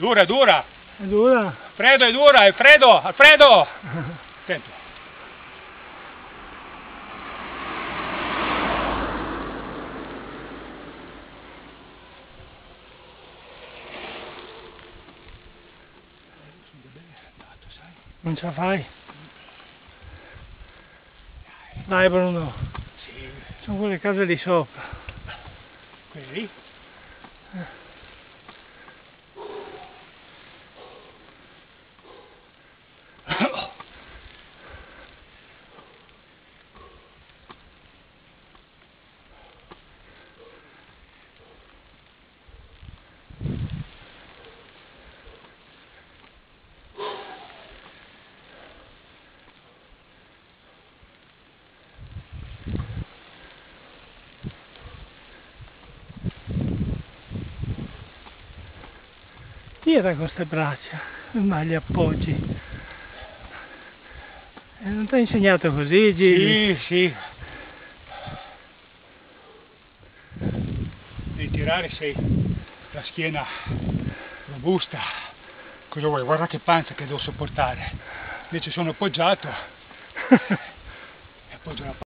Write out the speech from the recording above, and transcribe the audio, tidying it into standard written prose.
Dura, dura. È dura? Alfredo, è dura, Alfredo, Alfredo! Attento. Non ce la fai? Dai Bruno, Sì. sono quelle case lì sopra. Quelle lì? Tira con queste braccia, ma li appoggi. Non ti ho insegnato così, Gigi? Sì, sì. Devi tirare, sei la schiena robusta. Cosa vuoi? Guarda che panza che devo sopportare. Invece sono appoggiato. E appoggio la panza.